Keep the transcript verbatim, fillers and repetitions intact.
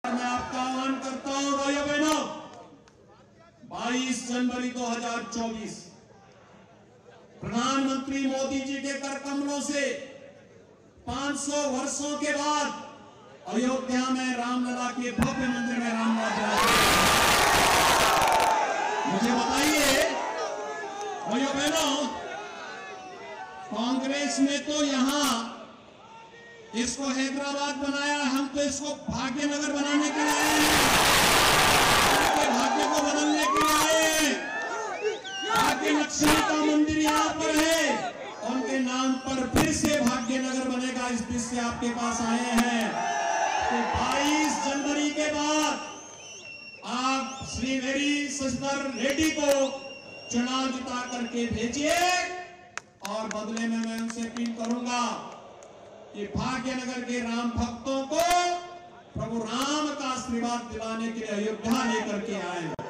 मैं आपका आह्वान करता हूं भाइयों बहनों, बाईस जनवरी दो हज़ार चौबीस प्रधानमंत्री मोदी जी के कर कमलों से पाँच सौ वर्षों के बाद अयोध्या में रामलला के भव्य मंदिर में रामलला। मुझे बताइए भाइयों बहनों, कांग्रेस ने तो यहां इसको हैदराबाद बनाया, हम तो इसको भाग्यनगर बनाने के लिए आए हैं, भाग्य को बदलने के लिए आए हैं। भाग्य लक्ष्मी का मंदिर यहाँ पर है, उनके नाम पर फिर से भाग्यनगर बनेगा, इस बीच से आपके पास आए हैं। तो बाईस जनवरी के बाद आप श्री वेरी शशिधर रेड्डी को चुनाव जिता करके भेजिए और बदले में मैं उनसे अपील करूंगा कि भाग्यनगर के राम भक्तों को प्रभु राम का आशीर्वाद दिलाने के लिए अयोध्या लेकर के आए।